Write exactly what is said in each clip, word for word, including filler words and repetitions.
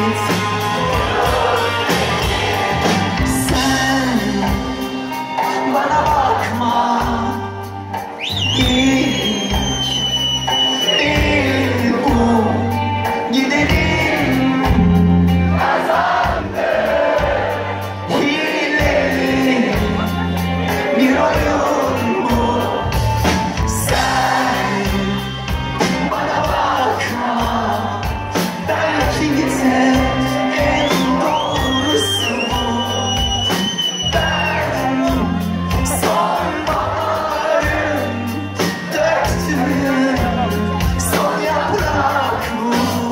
Sen bana bakma, ilk, ilk bu gidelim. Kazandı hileli bir oyun bu. Sen bana bakma, belki gitse en doğrusu bu. Ben sonbaharın döktüğüm son yaprak bu.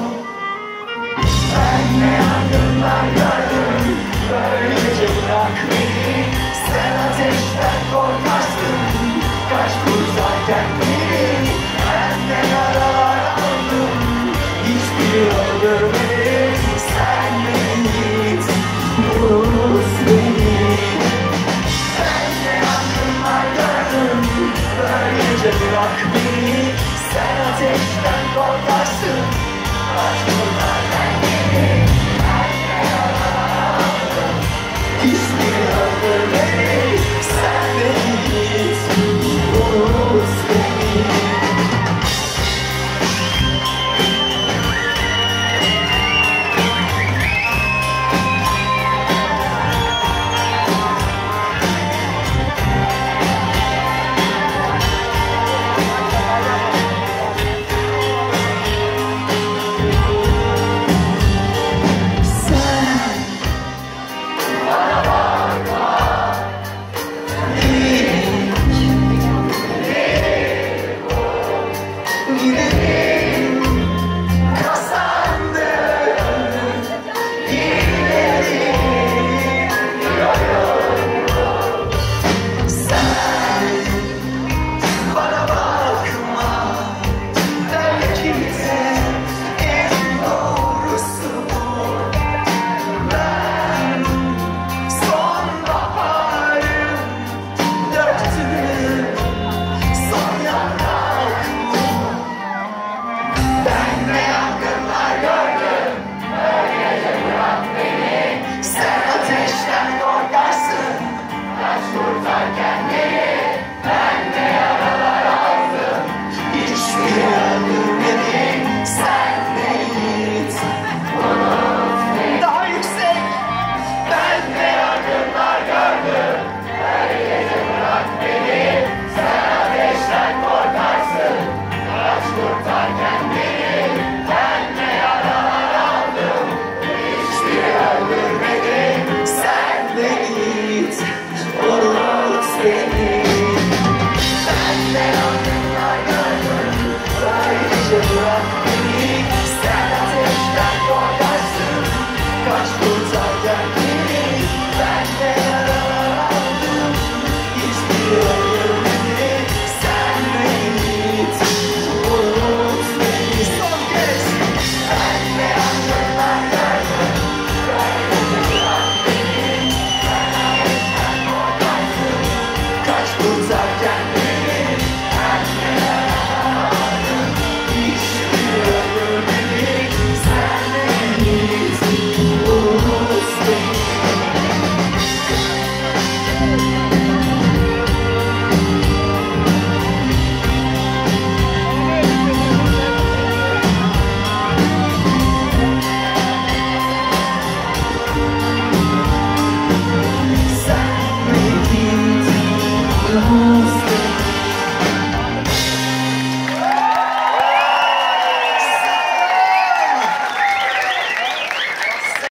Ben ne yangınlar gördüm, böylece bırak beni. Sen ateşten korkarsın, kaç uzayken beni. Ben ne yaralar aldım, hiçbiri öldürmedi. Sen beni git, unut beni. Ben ne yangınlar gördüm, böylece bırak beni. Sen ateşten korkarsın, kaç uzayken